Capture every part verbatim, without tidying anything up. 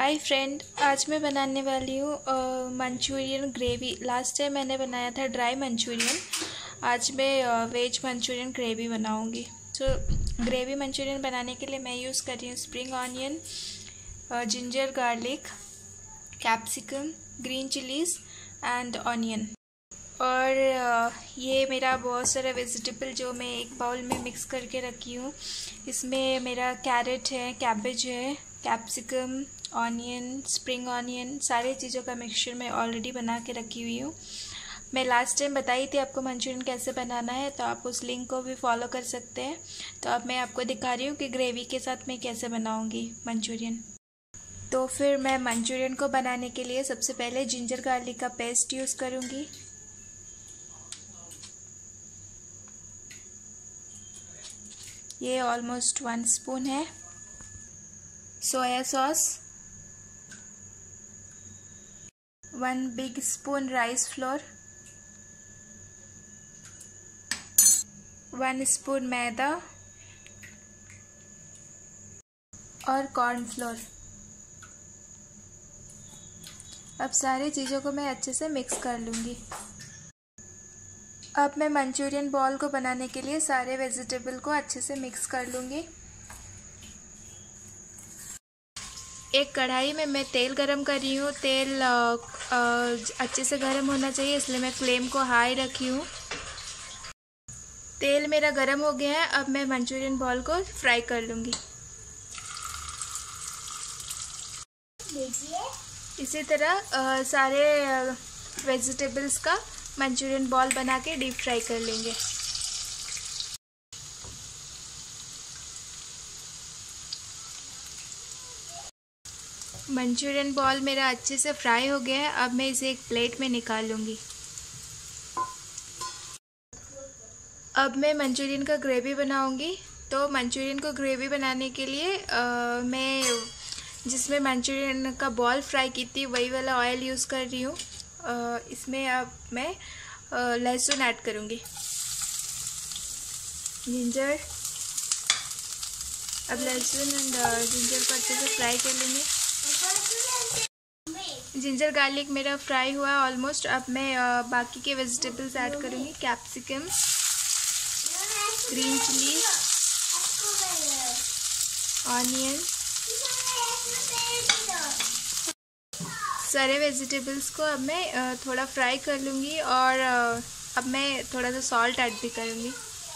Hi friend, आज मैं बनाने वाली हूँ मंचूरियन ग्रेवी। लास्ट टाइम मैंने बनाया था ड्राई मंचूरियन। आज मैं वेज मंचूरियन ग्रेवी बनाऊँगी। तो ग्रेवी मंचूरियन बनाने के लिए मैं यूज़ कर रही हूँ spring onion, ginger garlic, capsicum, green chillies and onion. और ये मेरा बहुत सारा वेजिटेबल जो मैं एक बाउल में मिक्स करके रखी हूँ। इसमें मेरा कैरेट है, कैबेज है, कैप्सिकम, ऑनियन, स्प्रिंग ऑनियन, सारे चीज़ों का मिक्सचर मैं ऑलरेडी बना के रखी हुई हूँ। मैं लास्ट टाइम बताई थी आपको मंचूरियन कैसे बनाना है, तो आप उस लिंक को भी फॉलो कर सकते हैं। तो अब मैं आपको दिखा रही हूँ कि ग्रेवी के साथ मैं कैसे बनाऊँगी मंचूरियन। तो फिर मैं मंचूरियन को बनाने के लिए सबसे पहले जिंजर गार्लिक का पेस्ट यूज़ करूँगी। ये ऑलमोस्ट वन स्पून है। Soya sauce, one big spoon rice flour, one spoon maida और कॉर्न फ्लोर। अब सारी चीज़ों को मैं अच्छे से मिक्स कर लूँगी। अब मैं मंचूरियन बॉल को बनाने के लिए सारे वेजिटेबल को अच्छे से मिक्स कर लूँगी। एक कढ़ाई में मैं तेल गरम कर रही हूँ। तेल आ, आ, अच्छे से गरम होना चाहिए, इसलिए मैं फ्लेम को हाई रखी हूँ। तेल मेरा गरम हो गया है। अब मैं मंचूरियन बॉल को फ्राई कर लूँगी। इसी तरह आ, सारे वेजिटेबल्स का मंचूरियन बॉल बना के डीप फ्राई कर लेंगे। मंचूरियन बॉल मेरा अच्छे से फ्राई हो गया है। अब मैं इसे एक प्लेट में निकाल लूँगी। अब मैं मंचूरियन का ग्रेवी बनाऊँगी। तो मंचूरियन को ग्रेवी बनाने के लिए आ, मैं जिसमें मंचूरियन का बॉल फ्राई की थी वही वाला ऑयल यूज़ कर रही हूँ। इसमें अब मैं लहसुन ऐड करूँगी, जिंजर। अब लहसुन एंड जिंजर को अच्छे से फ्राई कर लेंगे। जिंजर गार्लिक मेरा फ्राई हुआ है ऑलमोस्ट। अब मैं uh, बाकी के वेजिटेबल्स ऐड करूँगी, कैप्सिकम, ग्रीन चिली, ऑनियन। सारे वेजिटेबल्स को अब मैं uh, थोड़ा फ्राई कर लूँगी और uh, अब मैं थोड़ा सा सॉल्ट ऐड भी करूँगी।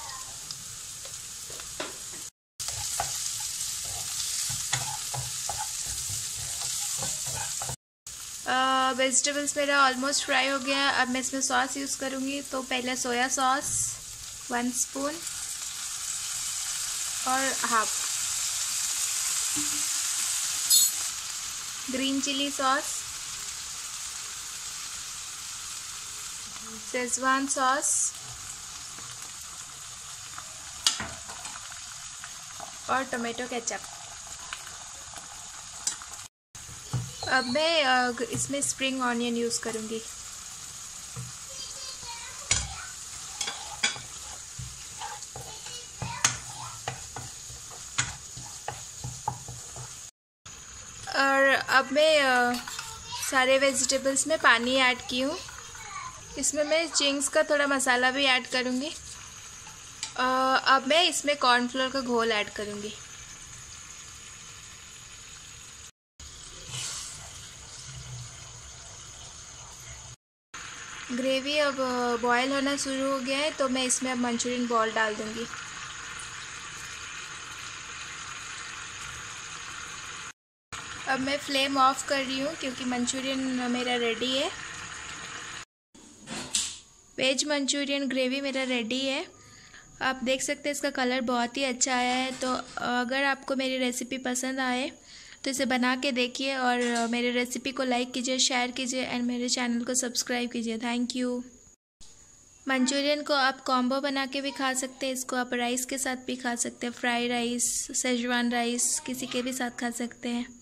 वेजिटेबल्स uh, मेरा ऑलमोस्ट फ्राई हो गया। अब मैं इसमें सॉस यूज़ करूँगी। तो पहले सोया सॉस वन स्पून और half, green chilli sauce, schezwan sauce और टोमेटो केचप। अब मैं इसमें स्प्रिंग ऑनियन यूज़ करूँगी। और अब मैं सारे वेजिटेबल्स में पानी ऐड की हूँ। इसमें मैं चिंग्स का थोड़ा मसाला भी ऐड करूँगी। अब मैं इसमें कॉर्नफ्लोर का घोल ऐड करूँगी। ग्रेवी अब बॉयल होना शुरू हो गया है, तो मैं इसमें अब मंचूरियन बॉल डाल दूंगी। अब मैं फ्लेम ऑफ कर रही हूँ क्योंकि मंचूरियन मेरा रेडी है। वेज मंचूरियन ग्रेवी मेरा रेडी है। आप देख सकते हैं इसका कलर बहुत ही अच्छा आया है। तो अगर आपको मेरी रेसिपी पसंद आए तो इसे बना के देखिए और मेरे रेसिपी को लाइक कीजिए, शेयर कीजिए एंड मेरे चैनल को सब्सक्राइब कीजिए। Thank you. मंचूरियन को आप कॉम्बो बना के भी खा सकते हैं। इसको आप राइस के साथ भी खा सकते हैं, फ्राई राइस, शेजवान राइस, किसी के भी साथ खा सकते हैं।